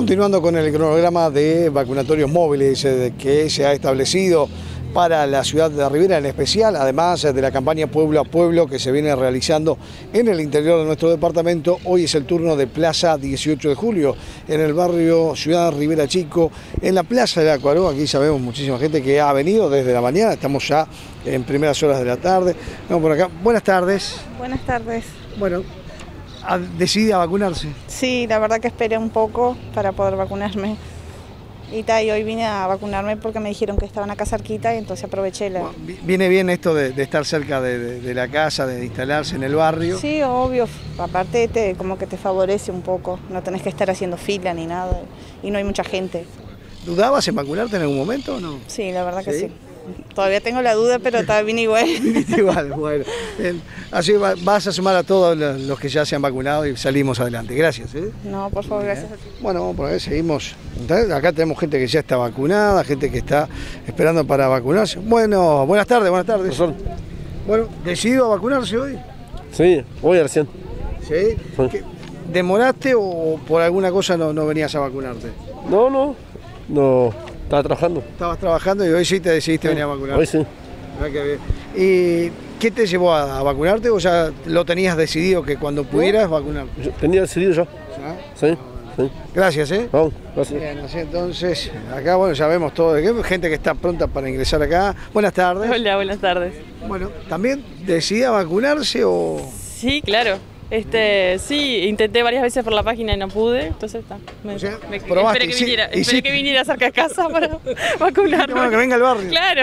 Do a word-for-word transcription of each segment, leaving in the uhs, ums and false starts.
Continuando con el cronograma de vacunatorios móviles eh, que se ha establecido para la ciudad de Rivera en especial, además de la campaña Pueblo a Pueblo que se viene realizando en el interior de nuestro departamento. Hoy es el turno de Plaza dieciocho de julio, en el barrio Ciudad Rivera Chico, en la Plaza de Acuaró. Aquí sabemos muchísima gente que ha venido desde la mañana, estamos ya en primeras horas de la tarde. Vamos por acá. Buenas tardes. Buenas tardes. Bueno, ¿decidí a vacunarse? Sí, la verdad que esperé un poco para poder vacunarme. Y, ta, y hoy vine a vacunarme porque me dijeron que estaban acá cerquita y entonces aproveché la... ¿Viene bien esto de, de estar cerca de, de, de la casa, de instalarse en el barrio? Sí, obvio. Aparte te, como que te favorece un poco. No tenés que estar haciendo fila ni nada. Y no hay mucha gente. ¿Dudabas en vacunarte en algún momento o no? Sí, la verdad que sí. sí. Todavía tengo la duda, pero vine igual. Viniste igual, bueno. Bien. Así vas a sumar a todos los que ya se han vacunado y salimos adelante. Gracias. ¿eh? No, por favor, gracias a ti. Bueno, vamos por ahí, seguimos. Acá tenemos gente que ya está vacunada, gente que está esperando para vacunarse. Bueno, buenas tardes, buenas tardes. Profesor. Bueno, ¿decidido a vacunarse hoy? Sí, hoy recién. ¿Sí? Sí. ¿Demoraste o por alguna cosa no, no venías a vacunarte? No, no, no, estaba trabajando. Estabas trabajando y hoy sí te decidiste sí. venir a vacunarte. Hoy sí. Ah, qué bien. ¿Y qué te llevó a, a vacunarte o ya lo tenías decidido que cuando pudieras ¿No? vacunarte? Yo tenía decidido ya. ¿Ah? Sí, sí. Gracias, ¿eh? Vamos, gracias. Bien, así entonces, acá bueno, ya vemos todo, gente que está pronta para ingresar acá. Buenas tardes. Hola, buenas tardes. Bueno, ¿también decidía vacunarse o...? Sí, claro. Este, sí, intenté varias veces por la página y no pude, entonces está. Me, O sea, me- probaste, esperé que sí, viniera, y esperé sí. que viniera cerca de casa para vacunarme. Bueno, que venga al barrio. Claro.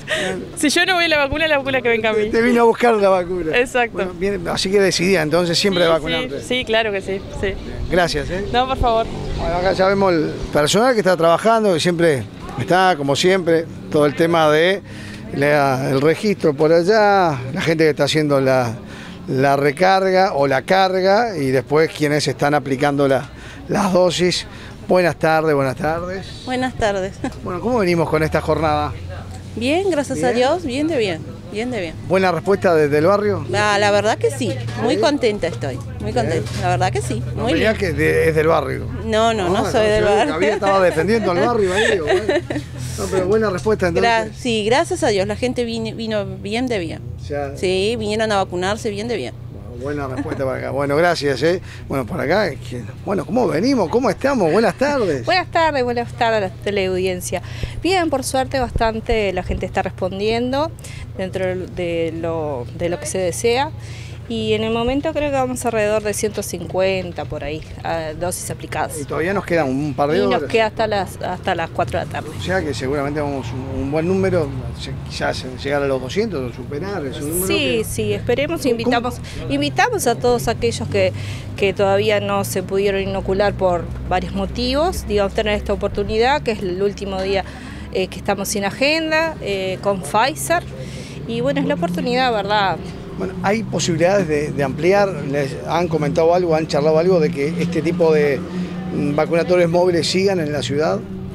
Si yo no voy a la vacuna, la vacuna que venga a mí. Te vino a buscar la vacuna. Exacto. Bueno, bien, así que decidía entonces siempre Sí, de vacunarte. sí, sí, claro que sí, sí. Gracias, ¿eh? No, por favor. Bueno, acá ya vemos el personal que está trabajando, que siempre está, como siempre, todo el tema de la- el registro por allá, la gente que está haciendo la, la recarga o la carga y después quienes están aplicando la- las dosis. Buenas tardes, buenas tardes. Buenas tardes. Bueno, ¿cómo venimos con esta jornada? Bien, gracias Bien. a Dios, bien de bien, bien de bien. ¿Buena respuesta desde el barrio? La, la verdad que sí, muy contenta estoy, muy contenta, la verdad que sí, No muy me digas bien. que de- es del barrio. No, no, no soy del yo barrio. Había estado defendiendo al barrio ahí, digo, bueno. No, pero buena respuesta entonces. Gra- sí, gracias a Dios, la gente vino, vino bien de bien. O sea, Sí, vinieron a vacunarse bien de bien. buena respuesta para acá. Bueno, gracias, ¿eh? Bueno, por acá, es que- bueno, ¿cómo venimos? ¿Cómo estamos? Buenas tardes. Buenas tardes, buenas tardes a la teleaudiencia. Bien, por suerte bastante la gente está respondiendo dentro de lo, de lo que se desea. Y en el momento creo que vamos alrededor de ciento cincuenta por ahí, a dosis aplicadas. Y todavía nos quedan un par de Y horas. nos queda hasta las, hasta las cuatro de la tarde. O sea que seguramente vamos un, un buen número, se- quizás llegar a los doscientos o superar. Es un número Sí, que- sí, esperemos, invitamos, invitamos a todos aquellos que, que todavía no se pudieron inocular por varios motivos, digamos, tener esta oportunidad, que es el último día eh, que estamos sin agenda, eh, con Pfizer, y bueno, es la oportunidad, ¿verdad? Bueno, ¿hay posibilidades de, de ampliar? ¿Les han comentado algo, han charlado algo de que este tipo de mm, vacunatorios móviles sigan en la ciudad?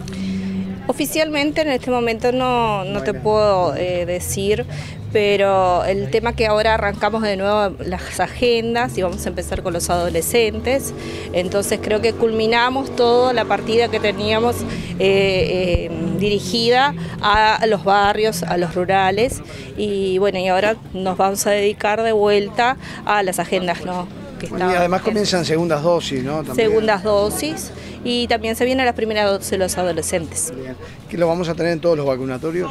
Oficialmente en este momento no, no te puedo eh, decir, pero el tema que ahora arrancamos de nuevo las agendas y vamos a empezar con los adolescentes, entonces creo que culminamos toda la partida que teníamos eh, eh, dirigida a los barrios, a los rurales y bueno, y ahora nos vamos a dedicar de vuelta a las agendas, ¿no? Que Bueno, y estaban- además comienzan segundas dosis, ¿no? También. segundas dosis y también se viene la primera dosis de los adolescentes. Bien. ¿Que lo vamos a tener en todos los vacunatorios?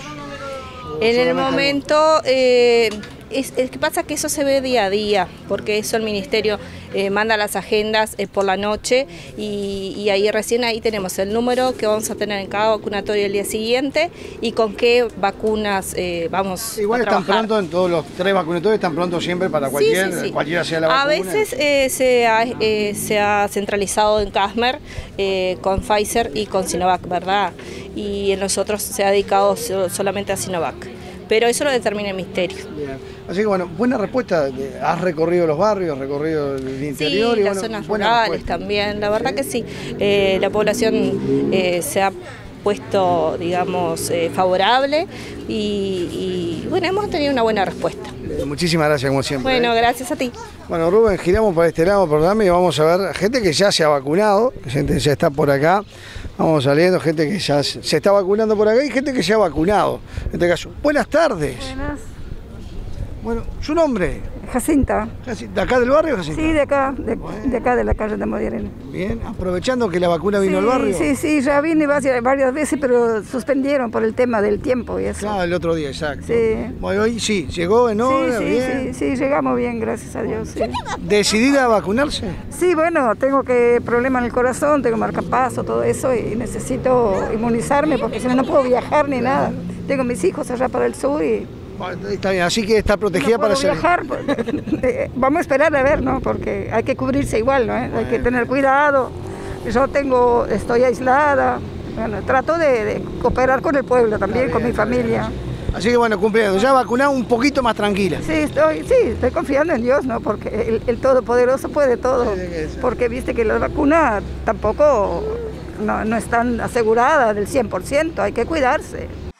En el solamente momento, eh, es, es que pasa que eso se ve día a día, porque eso el Ministerio eh, manda las agendas eh, por la noche y, y ahí recién ahí tenemos el número que vamos a tener en cada vacunatorio el día siguiente y con qué vacunas eh, vamos Igual a están trabajar. pronto en todos los tres vacunatorios, están pronto siempre para cualquier, Sí, sí, sí. cualquiera sea la vacuna. A veces eh, se, ha, eh, se ha centralizado en Casmer eh, con Pfizer y con Sinovac, ¿verdad? Y en los otros se ha dedicado so- solamente a Sinovac. Pero eso lo determina el Ministerio. Bien. Así que bueno, buena respuesta. Has recorrido los barrios, has recorrido el interior. Sí, y las bueno, zonas buena rurales respuesta. también, la verdad que sí. Eh, la población eh, se ha puesto, digamos, eh, favorable y, y bueno, hemos tenido una buena respuesta. Muchísimas gracias, como siempre. Bueno, ¿eh? gracias a ti. Bueno, Rubén, giramos para este lado, perdóname, y vamos a ver gente que ya se ha vacunado, gente que ya está por acá. Vamos saliendo, gente que ya se está vacunando por acá y gente que se ha vacunado. En este caso, buenas tardes. Buenas. Bueno, ¿su nombre? Jacinta. ¿De acá del barrio, Jacinta? Sí, de acá, de, Bueno. de acá de la calle de Modiereno. Bien, aprovechando que la vacuna vino sí, al barrio. Sí, sí, ya vine varias, varias veces, pero suspendieron por el tema del tiempo y eso. Claro, el otro día, exacto. Sí. Bueno, hoy sí, llegó en hora, sí, sí, bien. sí, sí, llegamos bien, gracias a Dios. Sí. ¿Decidida a vacunarse? Sí, bueno, tengo que problema en el corazón, tengo marcapaso, todo eso, y necesito inmunizarme porque si no, no puedo viajar ni nada. Tengo mis hijos allá para el sur y... Bueno, está bien, así que está protegida no puedo para salir. viajar. Pues, vamos a esperar a ver, ¿no? Porque hay que cubrirse igual, ¿no? Hay que tener cuidado. Yo tengo, estoy aislada. Bueno, trato de, de cooperar con el pueblo también, con mi familia. Así que bueno, cumpliendo, ya vacunado un poquito más tranquila. Sí, estoy, sí, estoy confiando en Dios, ¿no? Porque el, el Todopoderoso puede todo. Porque viste que la vacuna tampoco no, no están aseguradas del cien por ciento, hay que cuidarse.